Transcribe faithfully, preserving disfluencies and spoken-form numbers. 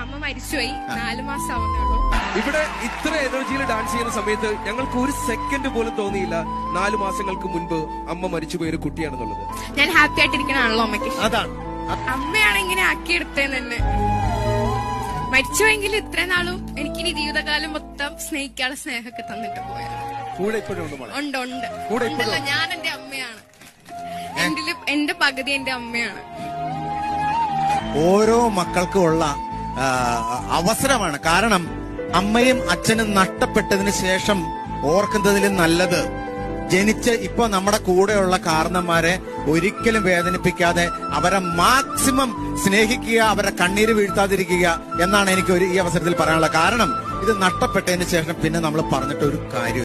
അമ്മ മരിച്ചുപോയി, നാലു മാസം ആവുന്നേ ഉള്ളൂ. ഇവിടെ ഇത്ര എനർജിയിൽ ഡാൻസ് ചെയ്യുന്ന സമയത്ത് ഞങ്ങൾക്ക് ഒരു സെക്കൻഡ് പോലും തോന്നിയില്ല നാലു മാസങ്ങൾക്ക് മുൻപ് അമ്മ മരിച്ചുപോയ ഒരു കുട്ടിയാണെന്നുള്ളത്. ഞാൻ ഹാപ്പി ആയിട്ടിരിക്കണാണല്ലോ അമ്മയ്ക്ക്. അതാണ് അമ്മയാണ് ഇങ്ങനെ ആക്കിയെടുത്തേന്ന് തന്നെ. മരിച്ചുവെങ്കിൽ ഇത്ര നാളും എനിക്കിനി ജീവിതകാലം മൊത്തം സ്നേഹിക്കാനുള്ള സ്നേഹമൊക്കെ തന്നിട്ട് പോയത്. കൂടെ ഇപ്പോഴും ഉണ്ട് ഉണ്ട് ഉണ്ടല്ലോ. ഞാൻ എന്റെ അമ്മയാണ്, എന്റെ എന്റെ പകുതി എന്റെ അമ്മയാണ്. ഓരോ മക്കൾക്കും ഉള്ള അവസരമാണ്. കാരണം അമ്മയും അച്ഛനും നഷ്ടപ്പെട്ടതിന് ശേഷം ഓർക്കുന്നതിലും നല്ലത് ജനിച്ച് ഇപ്പൊ നമ്മുടെ കൂടെയുള്ള കാരണന്മാരെ ഒരിക്കലും വേദനിപ്പിക്കാതെ അവരെ മാക്സിമം സ്നേഹിക്കുക, അവരെ കണ്ണീര് വീഴ്ത്താതിരിക്കുക എന്നാണ് എനിക്ക് ഒരു ഈ അവസരത്തിൽ പറയാനുള്ളത്. കാരണം ഇത് നഷ്ടപ്പെട്ടതിന് ശേഷം പിന്നെ നമ്മൾ പറഞ്ഞിട്ട് ഒരു കാര്യം